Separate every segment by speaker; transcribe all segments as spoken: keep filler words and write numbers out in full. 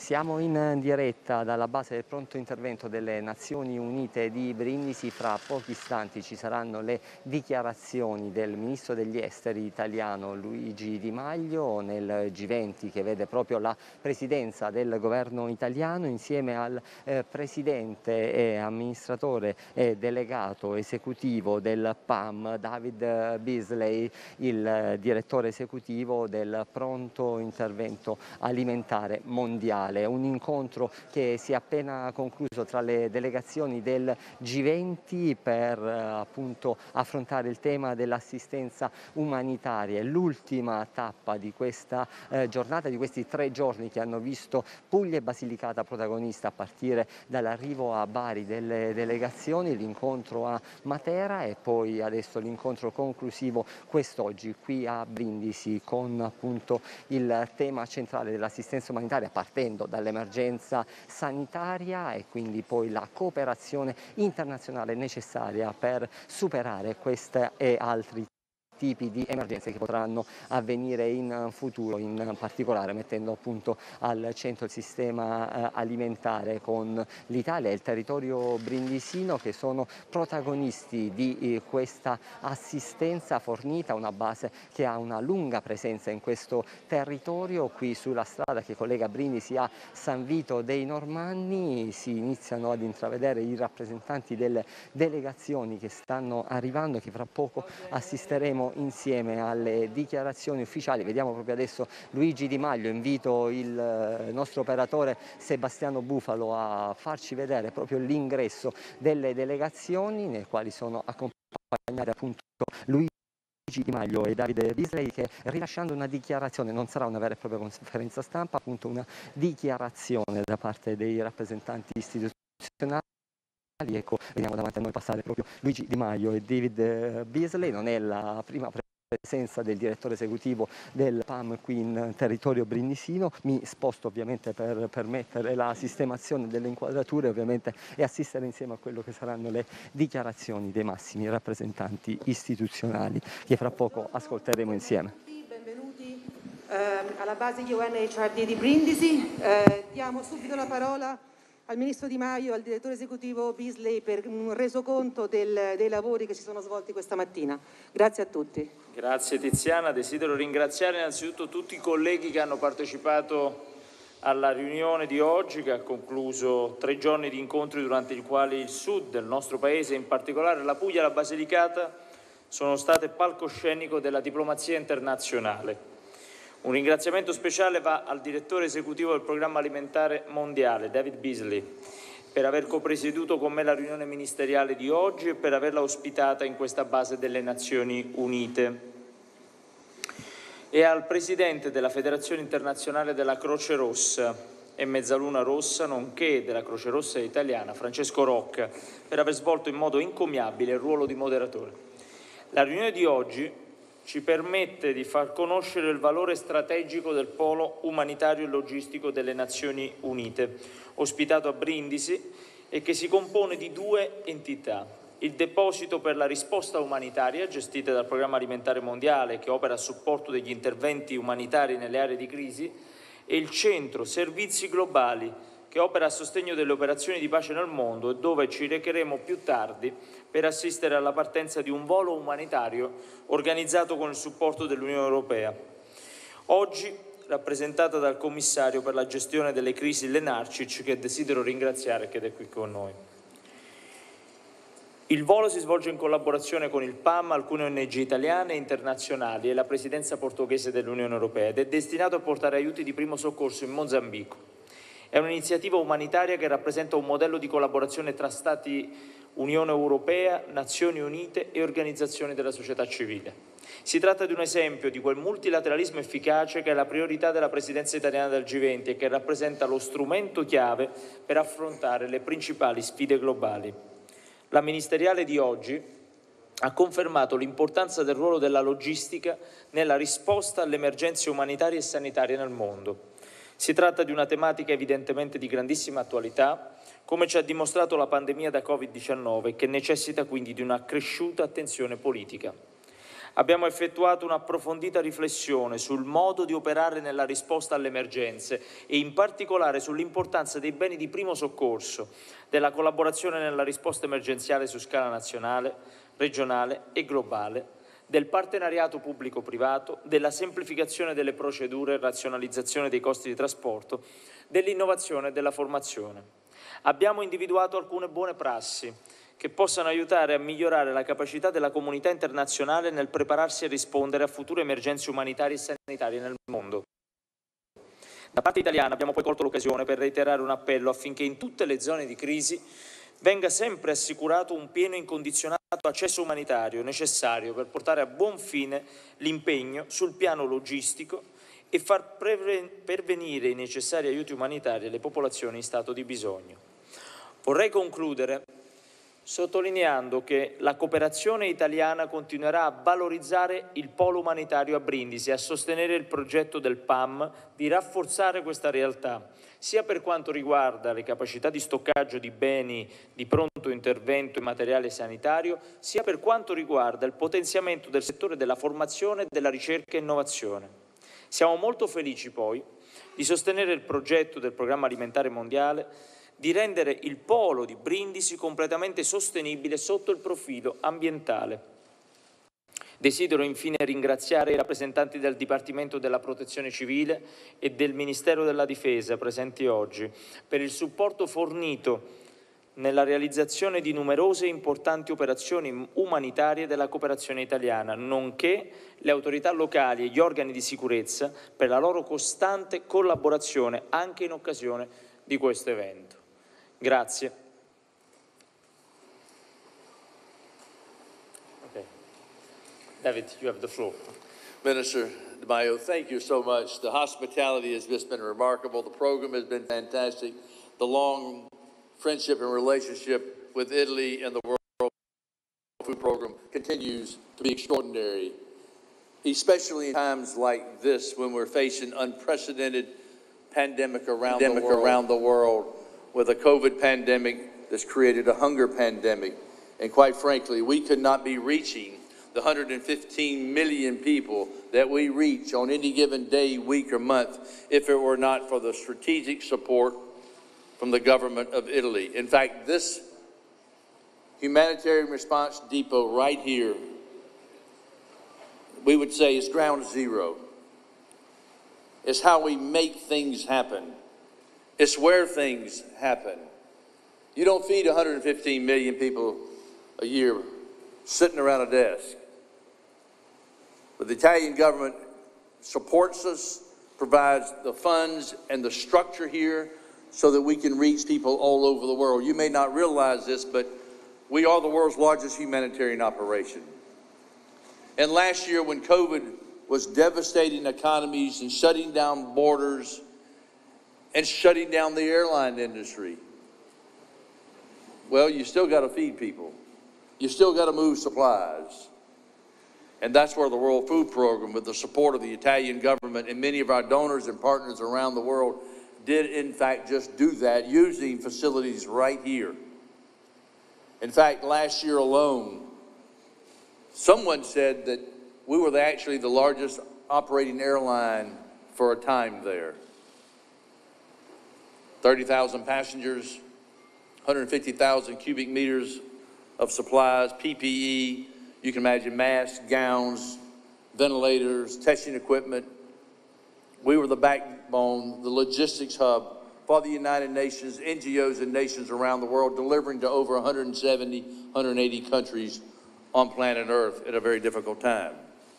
Speaker 1: Siamo in diretta dalla base del pronto intervento delle Nazioni Unite di Brindisi. Fra pochi istanti ci saranno le dichiarazioni del Ministro degli Esteri italiano Luigi Di Maio nel G venti, che vede proprio la presidenza del governo italiano insieme al eh, presidente e amministratore e delegato esecutivo del P A M, David Beasley, il direttore esecutivo del pronto intervento alimentare mondiale. Un incontro che si è appena concluso tra le delegazioni del G venti per eh, appunto affrontare il tema dell'assistenza umanitaria. È l'ultima tappa di questa eh, giornata, di questi tre giorni che hanno visto Puglia e Basilicata protagonista a partire dall'arrivo a Bari delle delegazioni, l'incontro a Matera e poi adesso l'incontro conclusivo quest'oggi qui a Brindisi con appunto il tema centrale dell'assistenza umanitaria, partendo dall'emergenza sanitaria e quindi poi la cooperazione internazionale necessaria per superare queste e altri tipi di emergenze che potranno avvenire in futuro, in particolare mettendo appunto al centro il sistema eh, alimentare con l'Italia e il territorio brindisino, che sono protagonisti di eh, questa assistenza fornita, una base che ha una lunga presenza in questo territorio. Qui sulla strada che collega Brindisi a San Vito dei Normanni si iniziano ad intravedere i rappresentanti delle delegazioni che stanno arrivando, che fra poco assisteremo insieme alle dichiarazioni ufficiali. Vediamo proprio adesso Luigi Di Maio. Invito il nostro operatore Sebastiano Bufalo a farci vedere proprio l'ingresso delle delegazioni, nel quali sono accompagnati appunto Luigi Di Maio e Davide Beasley, che rilasciando una dichiarazione, non sarà una vera e propria conferenza stampa, appunto una dichiarazione da parte dei rappresentanti istituzionali. Ecco, vediamo davanti a noi passare proprio Luigi Di Maio e David Beasley. Non è la prima presenza del direttore esecutivo del P A M qui in territorio brindisino. Mi sposto ovviamente per permettere la sistemazione delle inquadrature ovviamente e assistere insieme a quello che saranno le dichiarazioni dei massimi rappresentanti istituzionali che fra poco ascolteremo insieme.
Speaker 2: Benvenuti eh, alla base U N H R D di Brindisi. Eh, diamo subito la parola al Ministro Di Maio, al direttore esecutivo Beasley per un resoconto del, dei lavori che si sono svolti questa mattina. Grazie a tutti.
Speaker 3: Grazie Tiziana, desidero ringraziare innanzitutto tutti i colleghi che hanno partecipato alla riunione di oggi, che ha concluso tre giorni di incontri durante i quali il sud del nostro Paese, in particolare la Puglia e la Basilicata, sono state palcoscenico della diplomazia internazionale. Un ringraziamento speciale va al direttore esecutivo del Programma Alimentare Mondiale, David Beasley, per aver copresieduto con me la riunione ministeriale di oggi e per averla ospitata in questa base delle Nazioni Unite. E al presidente della Federazione Internazionale della Croce Rossa e Mezzaluna Rossa, nonché della Croce Rossa Italiana, Francesco Rocca, per aver svolto in modo encomiabile il ruolo di moderatore. La riunione di oggi ci permette di far conoscere il valore strategico del polo umanitario e logistico delle Nazioni Unite, ospitato a Brindisi e che si compone di due entità: il deposito per la risposta umanitaria, gestita dal Programma Alimentare Mondiale, che opera a supporto degli interventi umanitari nelle aree di crisi, e il centro servizi globali, che opera a sostegno delle operazioni di pace nel mondo e dove ci recheremo più tardi per assistere alla partenza di un volo umanitario organizzato con il supporto dell'Unione Europea. Oggi rappresentata dal commissario per la gestione delle crisi Lenarčič, che desidero ringraziare, che è qui con noi. Il volo si svolge in collaborazione con il P A M, alcune O N G italiane e internazionali e la Presidenza portoghese dell'Unione Europea ed è destinato a portare aiuti di primo soccorso in Mozambico. È un'iniziativa umanitaria che rappresenta un modello di collaborazione tra Stati, Unione Europea, Nazioni Unite e organizzazioni della società civile. Si tratta di un esempio di quel multilateralismo efficace che è la priorità della Presidenza italiana del G venti e che rappresenta lo strumento chiave per affrontare le principali sfide globali. La ministeriale di oggi ha confermato l'importanza del ruolo della logistica nella risposta alle emergenze umanitarie e sanitarie nel mondo. Si tratta di una tematica evidentemente di grandissima attualità, come ci ha dimostrato la pandemia da Covid diciannove, che necessita quindi di un'accresciuta attenzione politica. Abbiamo effettuato un'approfondita riflessione sul modo di operare nella risposta alle emergenze e in particolare sull'importanza dei beni di primo soccorso, della collaborazione nella risposta emergenziale su scala nazionale, regionale e globale, del partenariato pubblico-privato, della semplificazione delle procedure e razionalizzazione dei costi di trasporto, dell'innovazione e della formazione. Abbiamo individuato alcune buone prassi che possano aiutare a migliorare la capacità della comunità internazionale nel prepararsi a rispondere a future emergenze umanitarie e sanitarie nel mondo. Da parte italiana abbiamo poi colto l'occasione per reiterare un appello affinché in tutte le zone di crisi venga sempre assicurato un pieno e incondizionato accesso umanitario necessario per portare a buon fine l'impegno sul piano logistico e far pervenire i necessari aiuti umanitari alle popolazioni in stato di bisogno. Vorrei concludere sottolineando che la cooperazione italiana continuerà a valorizzare il polo umanitario a Brindisi e a sostenere il progetto del P A M di rafforzare questa realtà, sia per quanto riguarda le capacità di stoccaggio di beni di pronto intervento e materiale sanitario, sia per quanto riguarda il potenziamento del settore della formazione e della ricerca e innovazione. Siamo molto felici poi di sostenere il progetto del Programma Alimentare Mondiale di rendere il polo di Brindisi completamente sostenibile sotto il profilo ambientale. Desidero infine ringraziare i rappresentanti del Dipartimento della Protezione Civile e del Ministero della Difesa presenti oggi per il supporto fornito nella realizzazione di numerose e importanti operazioni umanitarie della cooperazione italiana, nonché le autorità locali e gli organi di sicurezza per la loro costante collaborazione anche in occasione di questo evento. Grazie. Okay. David, you have the floor.
Speaker 4: Minister Di Maio, thank you so much. The hospitality has just been remarkable. The program has been fantastic. The long friendship and relationship with Italy and the World Food Program continues to be extraordinary, especially in times like this when we're facing unprecedented pandemic around, pandemic the, world. around the world. With a COVID pandemic that's created a hunger pandemic. And quite frankly, we could not be reaching the one hundred fifteen million people that we reach on any given day, week, or month if it were not for the strategic support from the government of Italy. In fact, this humanitarian response depot right here, we would say is ground zero. It's how we make things happen. It's where things happen. You don't feed one hundred fifteen million people a year sitting around a desk. But the Italian government supports us, provides the funds and the structure here so that we can reach people all over the world. You may not realize this, but we are the world's largest humanitarian operation. And last year when COVID was devastating economies and shutting down borders and shutting down the airline industry, well, you still got to feed people. You still got to move supplies. And that's where the World Food Program, with the support of the Italian government and many of our donors and partners around the world, did in fact just do that, using facilities right here. In fact, last year alone, someone said that we were the, actually the largest operating airline for a time there. thirty thousand passengers, one hundred fifty thousand cubic meters of supplies, P P E, you can imagine masks, gowns, ventilators, testing equipment. We were the backbone, the logistics hub for the United Nations, N G Os and nations around the world, delivering to over one hundred seventy, one hundred eighty countries on planet Earth at a very difficult time.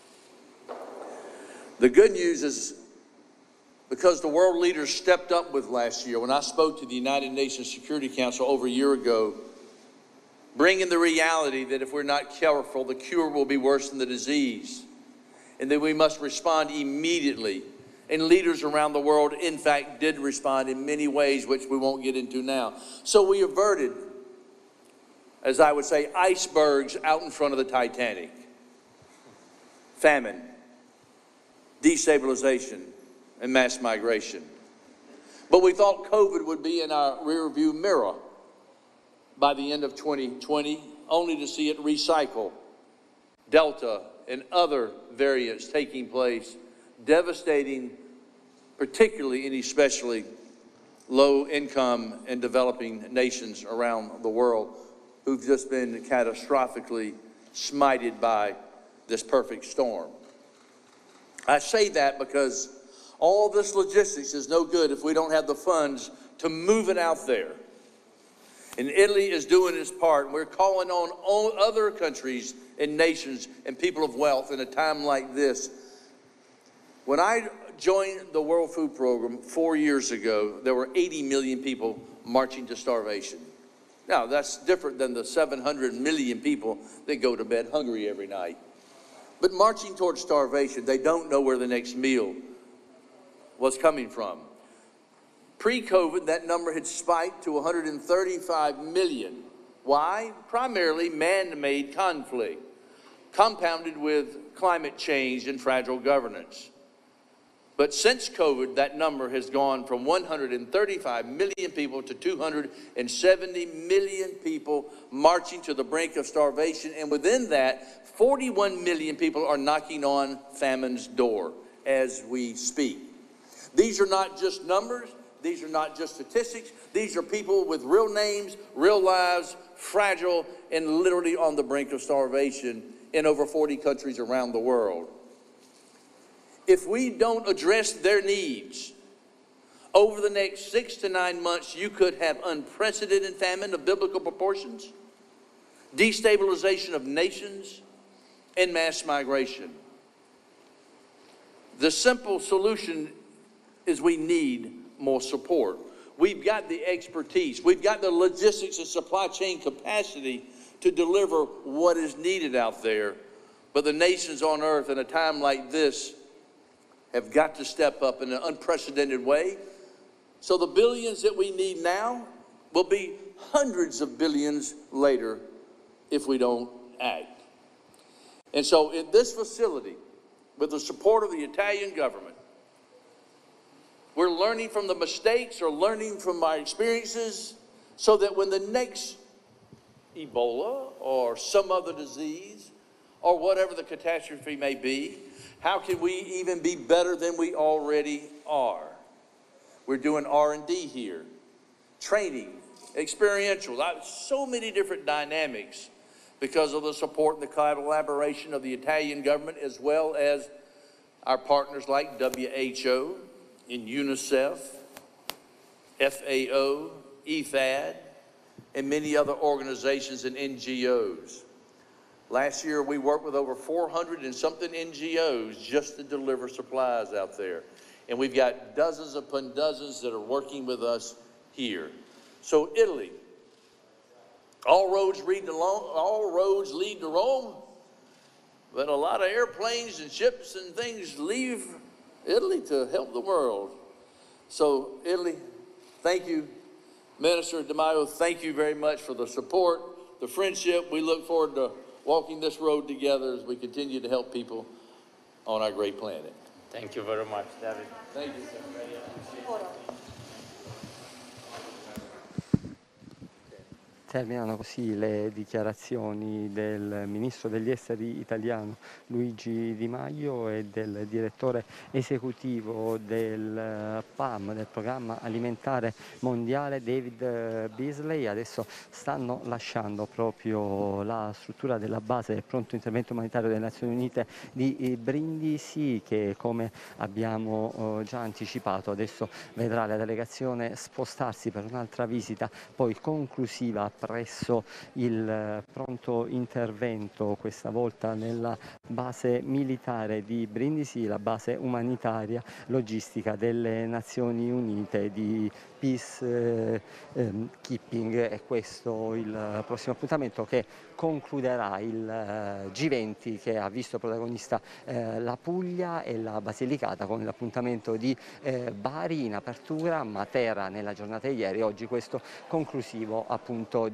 Speaker 4: The good news is, because the world leaders stepped up with last year, when I spoke to the United Nations Security Council over a year ago, bringing the reality that if we're not careful, the cure will be worse than the disease, and that we must respond immediately. And leaders around the world, in fact, did respond in many ways, which we won't get into now. So we averted, as I would say, icebergs out in front of the Titanic. Famine, destabilization, and mass migration. But we thought COVID would be in our rearview mirror by the end of twenty twenty, only to see it recycle Delta and other variants taking place, devastating particularly and especially low-income and developing nations around the world who've just been catastrophically smited by this perfect storm. I say that because all this logistics is no good if we don't have the funds to move it out there. And Italy is doing its part. We're calling on all other countries and nations and people of wealth in a time like this. When I joined the World Food Program four years ago, there were eighty million people marching to starvation. Now, that's different than the seven hundred million people that go to bed hungry every night. But marching towards starvation, they don't know where the next meal was coming from. Pre-COVID, that number had spiked to one hundred thirty-five million. Why? Primarily man-made conflict, compounded with climate change and fragile governance. But since COVID, that number has gone from one hundred thirty-five million people to two hundred seventy million people marching to the brink of starvation. And within that, forty-one million people are knocking on famine's door as we speak. These are not just numbers. These are not just statistics. These are people with real names, real lives, fragile, and literally on the brink of starvation in over forty countries around the world. If we don't address their needs, over the next six to nine months, you could have unprecedented famine of biblical proportions, destabilization of nations, and mass migration. The simple solution is we need more support. We've got the expertise. We've got the logistics and supply chain capacity to deliver what is needed out there. But the nations on earth in a time like this have got to step up in an unprecedented way. So the billions that we need now will be hundreds of billions later if we don't act. And so in this facility, with the support of the Italian government, we're learning from the mistakes or learning from my experiences so that when the next Ebola or some other disease or whatever the catastrophe may be, how can we even be better than we already are? We're doing R and D here, training, experiential, so many different dynamics because of the support and the collaboration of the Italian government as well as our partners like W H O, and UNICEF, F A O, E F A D, and many other organizations and N G Os. Last year, we worked with over four hundred and something N G Os just to deliver supplies out there. And we've got dozens upon dozens that are working with us here. So Italy, all roads lead to Rome, all roads lead to Rome, but a lot of airplanes and ships and things leave Italy to help the world. So Italy, thank you. Minister Di Maio, thank you very much for the support, the friendship. We look forward to walking this road together as we continue to help people on our great planet.
Speaker 3: Thank you very much, David.
Speaker 4: Thank you, sir.
Speaker 1: Terminano così le dichiarazioni del Ministro degli Esteri italiano Luigi Di Maio e del direttore esecutivo del P A M, del Programma Alimentare Mondiale, David Beasley. Adesso stanno lasciando proprio la struttura della base del pronto intervento umanitario delle Nazioni Unite di Brindisi, che come abbiamo già anticipato adesso vedrà la delegazione spostarsi per un'altra visita poi conclusiva presso il pronto intervento, questa volta nella base militare di Brindisi, la base umanitaria logistica delle Nazioni Unite di Peace eh, Keeping. È questo il prossimo appuntamento che concluderà il eh, G venti, che ha visto protagonista eh, la Puglia e la Basilicata, con l'appuntamento di eh, Bari in apertura, Matera nella giornata di ieri, oggi questo conclusivo appunto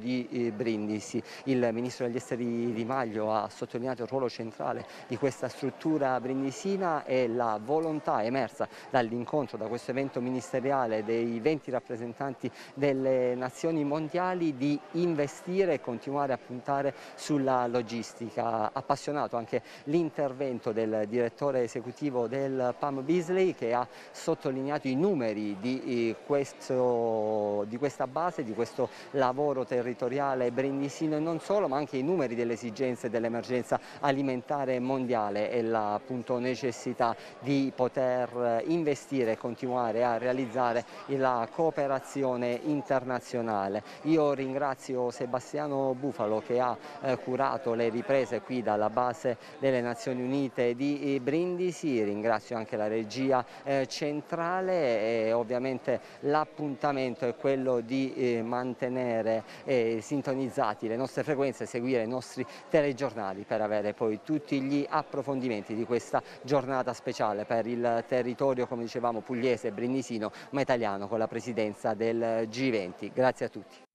Speaker 1: di eh, Brindisi. Il Ministro degli Esteri Di Maio ha sottolineato il ruolo centrale di questa struttura brindisina e la volontà emersa dall'incontro, da questo evento ministeriale dei venti rappresentanti delle nazioni mondiali, di investire e continuare a puntare sulla logistica. Appassionato anche l'intervento del direttore esecutivo del P A M Beasley, che ha sottolineato i numeri di, questo, di questa base, di questo lavoro territoriale brindisino e non solo, ma anche i numeri delle esigenze dell'emergenza alimentare mondiale e la appunto, necessità di poter investire e continuare a realizzare la cooperazione internazionale. Io ringrazio Sebastiano Bufalo, che ha eh, curato le riprese qui dalla base delle Nazioni Unite di Brindisi, ringrazio anche la regia eh, centrale e ovviamente l'appuntamento è quello di eh, mantenere eh, sintonizzati le nostre frequenze, seguire i nostri telegiornali per avere poi tutti gli approfondimenti di questa giornata speciale per il territorio, come dicevamo, pugliese, brindisino ma italiano, con la presidenza del G venti. Grazie a tutti.